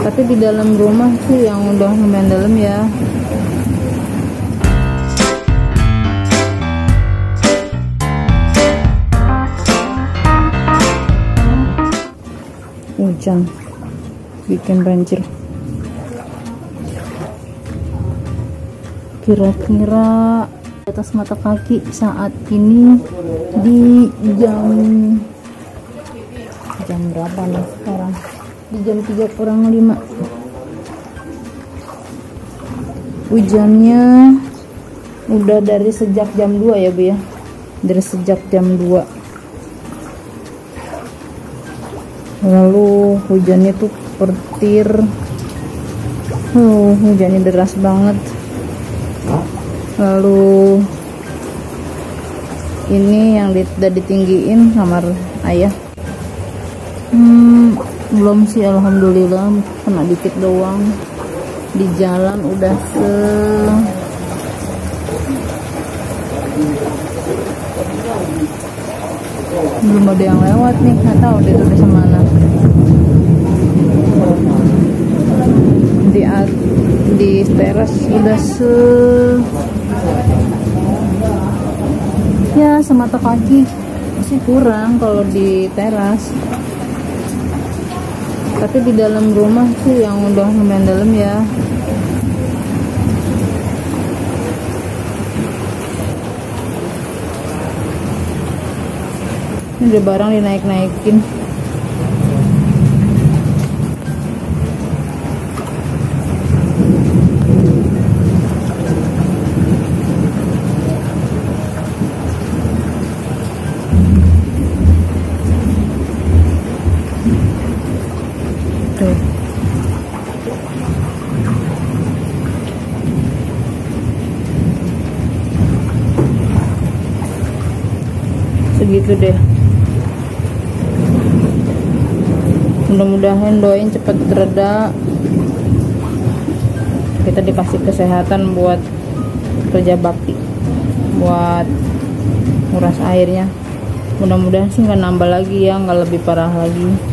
Tapi di dalam rumah sih yang udah lumayan dalam ya. Hujan bikin banjir. Kira-kira di atas mata kaki saat ini di jam berapa nih sekarang? Di jam 3:05. Hujannya udah dari sejak jam 2 ya Bu ya. Dari sejak jam 2. Lalu hujannya tuh petir. Hujannya deras banget. Lalu ini yang udah ditinggiin kamar ayah. Belum sih, alhamdulillah, kena dikit doang. Di jalan udah belum ada yang lewat nih, nggak tahu dia tuh di mana. Di teras udah ya semata kaki, masih kurang kalau di teras. Tapi di dalam rumah sih yang udah lumayan dalam ya. Ini udah barang dinaik-naikin. Tuh. Segitu deh. Mudah-mudahan doain cepat reda, kita dikasih kesehatan buat kerja bakti, buat nguras airnya. Mudah-mudahan sih nggak nambah lagi ya, nggak lebih parah lagi.